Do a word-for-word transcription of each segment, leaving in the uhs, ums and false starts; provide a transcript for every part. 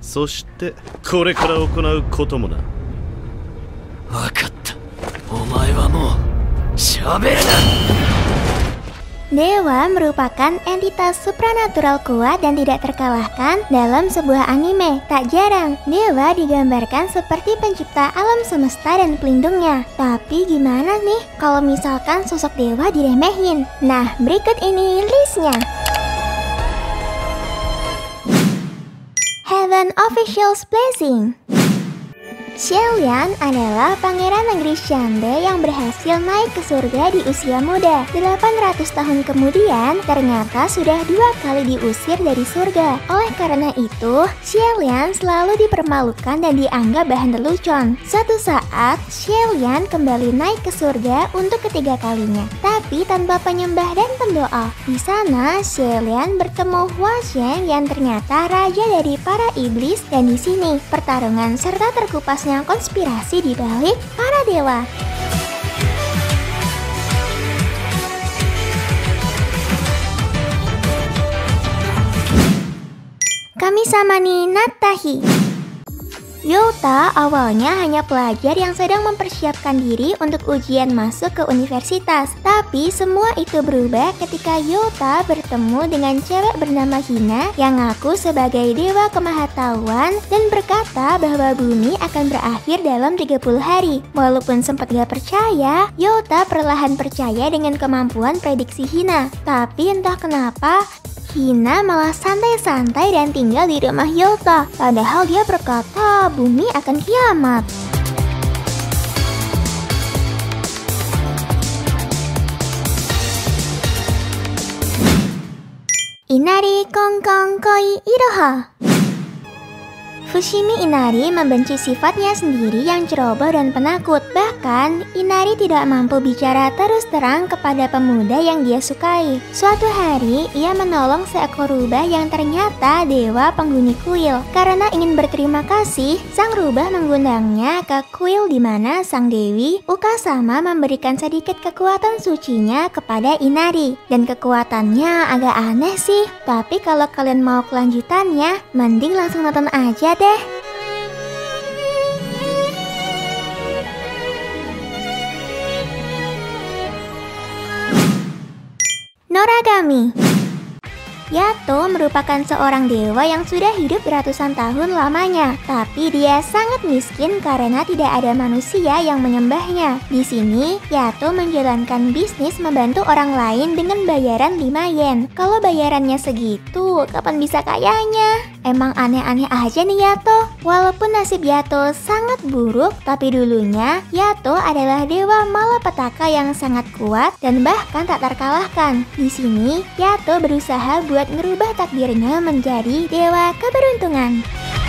そしてこれから行うこともな。 わかった。お前はもう喋るな。 Dewa merupakan entitas supranatural kuat dan tidak terkalahkan dalam sebuah anime. Tak jarang, dewa digambarkan seperti pencipta alam semesta dan pelindungnya. Tapi gimana nih kalau misalkan sosok dewa diremehin? Nah, berikut ini listnya. Heaven Official's Blessing. Xiaolian adalah pangeran negeri Xiande yang berhasil naik ke surga di usia muda. delapan ratus tahun kemudian, ternyata sudah dua kali diusir dari surga. Oleh karena itu, Xiaolian selalu dipermalukan dan dianggap bahan lelucon. Suatu saat, Xiaolian kembali naik ke surga untuk ketiga kalinya, tapi tanpa penyembah dan pendoa. Di sana, Xiaolian bertemu Hua Xiang yang ternyata raja dari para iblis, dan di sini pertarungan serta terkupasnya konspirasi di balik para dewa. Kamisama ni Natahi. Yota awalnya hanya pelajar yang sedang mempersiapkan diri untuk ujian masuk ke universitas. Tapi semua itu berubah ketika Yota bertemu dengan cewek bernama Hina yang ngaku sebagai dewa kemahatauan dan berkata bahwa bumi akan berakhir dalam tiga puluh hari. Walaupun sempat gak percaya, Yota perlahan percaya dengan kemampuan prediksi Hina. Tapi entah kenapa, Hina malah santai-santai dan tinggal di rumah Yota, padahal dia berkata bumi akan kiamat. Inari Kongkong Koi Iroha. Fushimi Inari membenci sifatnya sendiri yang ceroboh dan penakut. Bahkan, Inari tidak mampu bicara terus terang kepada pemuda yang dia sukai. Suatu hari, ia menolong seekor rubah yang ternyata dewa penghuni kuil. Karena ingin berterima kasih, sang rubah mengundangnya ke kuil di mana sang dewi Ukasama memberikan sedikit kekuatan sucinya kepada Inari. Dan kekuatannya agak aneh sih. Tapi kalau kalian mau kelanjutannya, mending langsung nonton aja deh. Noragami. Yato merupakan seorang dewa yang sudah hidup ratusan tahun lamanya, tapi dia sangat miskin karena tidak ada manusia yang menyembahnya. Di sini, Yato menjalankan bisnis membantu orang lain dengan bayaran lima yen. Kalau bayarannya segitu, kapan bisa kayanya? Emang aneh-aneh aja nih Yato. Walaupun nasib Yato sangat buruk, tapi dulunya Yato adalah dewa malapetaka yang sangat kuat dan bahkan tak terkalahkan. Di sini, Yato berusaha buat ngerubah takdirnya menjadi dewa keberuntungan.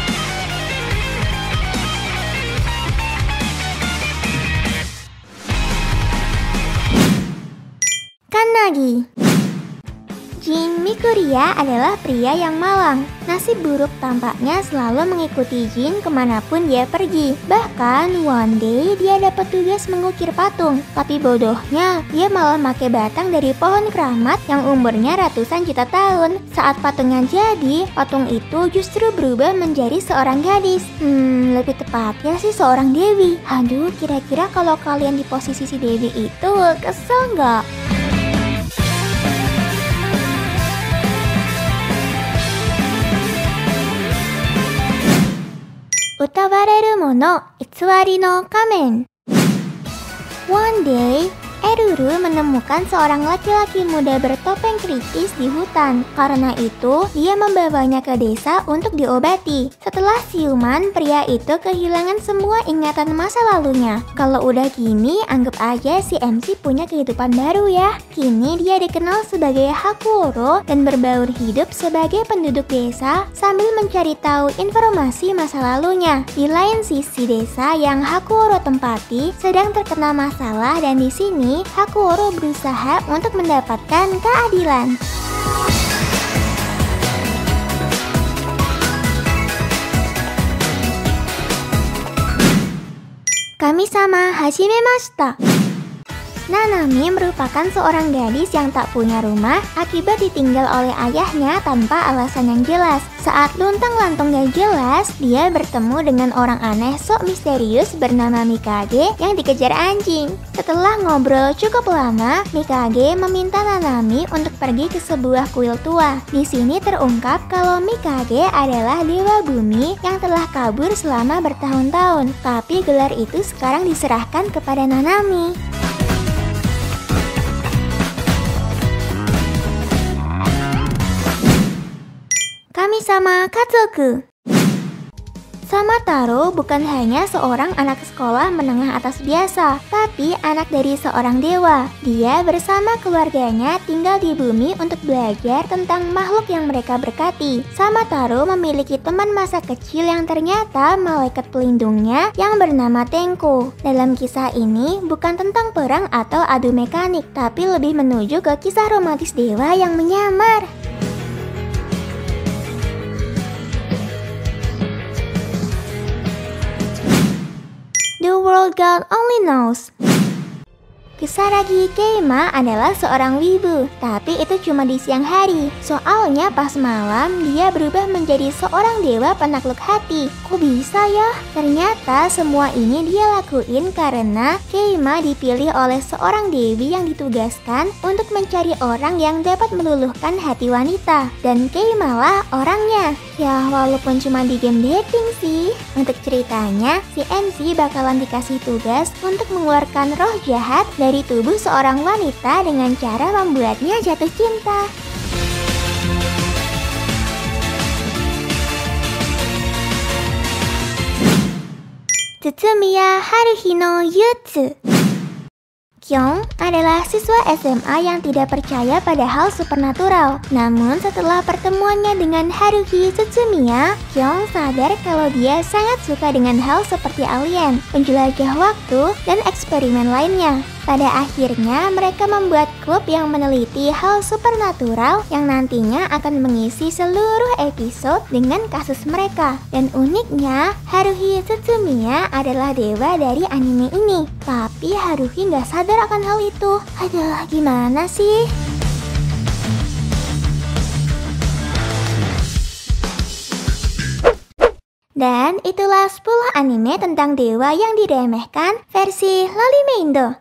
Kannagi. Jin Mikuria adalah pria yang malang. Nasib buruk tampaknya selalu mengikuti Jin kemanapun dia pergi. Bahkan one day dia dapat tugas mengukir patung. Tapi bodohnya, dia malah pakai batang dari pohon keramat yang umurnya ratusan juta tahun. Saat patungnya jadi, patung itu justru berubah menjadi seorang gadis. Hmm, lebih tepatnya sih seorang dewi. Aduh, kira-kira kalau kalian di posisi si dewi itu, kesel nggak? Utawareru mono, itsuwari no kamen. One day, Eruru menemukan seorang laki-laki muda bertopeng kritis di hutan. Karena itu, dia membawanya ke desa untuk diobati. Setelah siuman, pria itu kehilangan semua ingatan masa lalunya. Kalau udah gini, anggap aja si M C punya kehidupan baru ya. Kini dia dikenal sebagai Hakuoro dan berbaur hidup sebagai penduduk desa sambil mencari tahu informasi masa lalunya. Di lain sisi desa yang Hakuoro tempati sedang terkena masalah dan di sini Hakuoro berusaha untuk mendapatkan keadilan. Kami-sama hajimemashita. Nanami merupakan seorang gadis yang tak punya rumah akibat ditinggal oleh ayahnya tanpa alasan yang jelas. Saat luntang-lantung gak jelas, dia bertemu dengan orang aneh sok misterius bernama Mikage yang dikejar anjing. Setelah ngobrol cukup lama, Mikage meminta Nanami untuk pergi ke sebuah kuil tua. Di sini terungkap kalau Mikage adalah dewa bumi yang telah kabur selama bertahun-tahun. Tapi gelar itu sekarang diserahkan kepada Nanami. Kami-sama Katsuku. Samataro bukan hanya seorang anak sekolah menengah atas biasa, tapi anak dari seorang dewa. Dia bersama keluarganya tinggal di bumi untuk belajar tentang makhluk yang mereka berkati. Samataro memiliki teman masa kecil yang ternyata malaikat pelindungnya yang bernama Tenko. Dalam kisah ini bukan tentang perang atau adu mekanik, tapi lebih menuju ke kisah romantis dewa yang menyamar. The World God Only Knows. Kisaragi Keima adalah seorang wibu, tapi itu cuma di siang hari. Soalnya pas malam dia berubah menjadi seorang dewa penakluk hati. Kok bisa ya? Ternyata semua ini dia lakuin karena Keima dipilih oleh seorang dewi yang ditugaskan untuk mencari orang yang dapat meluluhkan hati wanita. Dan Keima lah orangnya. Ya walaupun cuma di game dating sih. Untuk ceritanya, si M C bakalan dikasih tugas untuk mengeluarkan roh jahat dari dari tubuh seorang wanita dengan cara membuatnya jatuh cinta. Tsutsumiya Haruhi no Yutsu. Kyung adalah siswa S M A yang tidak percaya pada hal supernatural. Namun setelah pertemuannya dengan Haruhi Tsutsumiya, Kyung sadar kalau dia sangat suka dengan hal seperti alien, penjelajah waktu, dan eksperimen lainnya. Pada akhirnya mereka membuat klub yang meneliti hal supernatural yang nantinya akan mengisi seluruh episode dengan kasus mereka. Dan uniknya, Haruhi Tsutsumiya adalah dewa dari anime ini. Tapi Haruhi nggak sadar akan hal itu. Aduh, gimana sih? Dan itulah sepuluh anime tentang dewa yang diremehkan versi Lolime Indo.